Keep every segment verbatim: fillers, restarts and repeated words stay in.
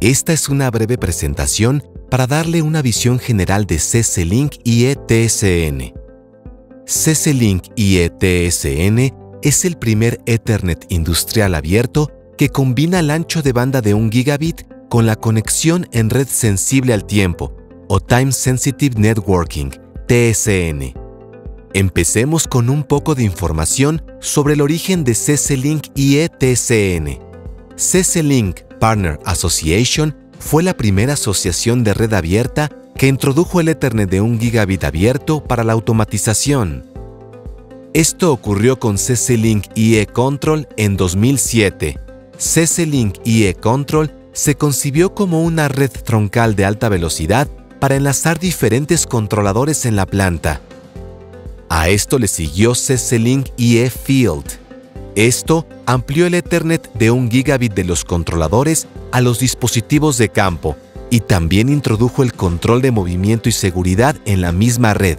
Esta es una breve presentación para darle una visión general de C C Link I E T S N. C C Link I E T S N es el primer Ethernet industrial abierto que combina el ancho de banda de un gigabit con la conexión en red sensible al tiempo, o Time Sensitive Networking, T S N. Empecemos con un poco de información sobre el origen de C C Link I E T S N. C C Link Partner Association fue la primera asociación de red abierta que introdujo el Ethernet de un gigabit abierto para la automatización. Esto ocurrió con C C Link I E Control en dos mil siete. C C Link I E Control se concibió como una red troncal de alta velocidad para enlazar diferentes controladores en la planta. A esto le siguió C C Link I E Field. Esto amplió el Ethernet de un gigabit de los controladores a los dispositivos de campo y también introdujo el control de movimiento y seguridad en la misma red.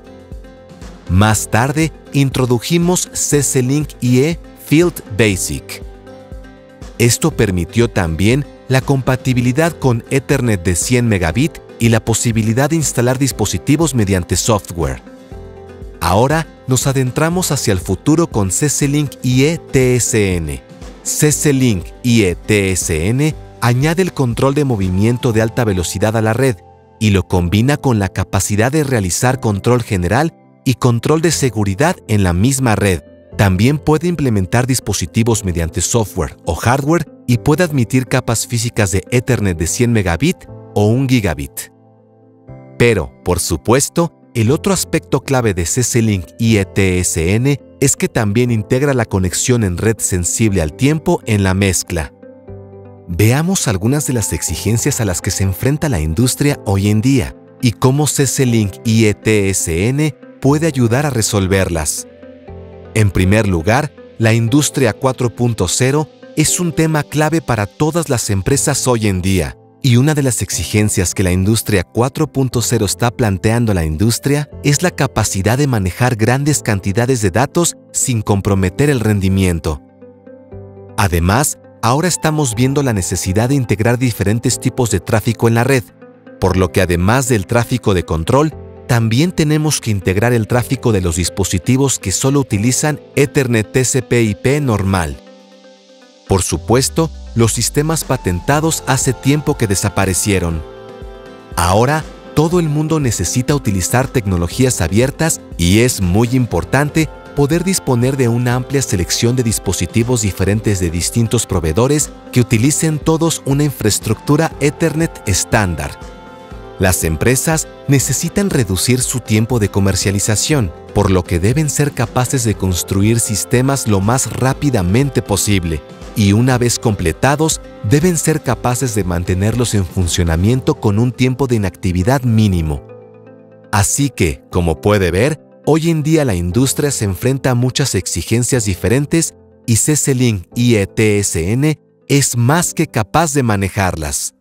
Más tarde, introdujimos C C Link I E Field Basic. Esto permitió también la compatibilidad con Ethernet de cien megabit y la posibilidad de instalar dispositivos mediante software. Ahora nos adentramos hacia el futuro con C C Link I E T S N. C C Link I E T S N añade el control de movimiento de alta velocidad a la red y lo combina con la capacidad de realizar control general y control de seguridad en la misma red. También puede implementar dispositivos mediante software o hardware y puede admitir capas físicas de Ethernet de cien megabit o un gigabit. Pero, por supuesto, el otro aspecto clave de C C Link I E T S N es que también integra la conexión en red sensible al tiempo en la mezcla. Veamos algunas de las exigencias a las que se enfrenta la industria hoy en día y cómo C C Link I E T S N puede ayudar a resolverlas. En primer lugar, la industria cuatro punto cero es un tema clave para todas las empresas hoy en día. Y una de las exigencias que la industria cuatro punto cero está planteando a la industria es la capacidad de manejar grandes cantidades de datos sin comprometer el rendimiento. Además, ahora estamos viendo la necesidad de integrar diferentes tipos de tráfico en la red, por lo que además del tráfico de control, también tenemos que integrar el tráfico de los dispositivos que solo utilizan Ethernet T C P I P normal. Por supuesto, los sistemas patentados hace tiempo que desaparecieron. Ahora, todo el mundo necesita utilizar tecnologías abiertas y es muy importante poder disponer de una amplia selección de dispositivos diferentes de distintos proveedores que utilicen todos una infraestructura Ethernet estándar. Las empresas necesitan reducir su tiempo de comercialización, por lo que deben ser capaces de construir sistemas lo más rápidamente posible. Y una vez completados, deben ser capaces de mantenerlos en funcionamiento con un tiempo de inactividad mínimo. Así que, como puede ver, hoy en día la industria se enfrenta a muchas exigencias diferentes y C C Link I E T S N es más que capaz de manejarlas.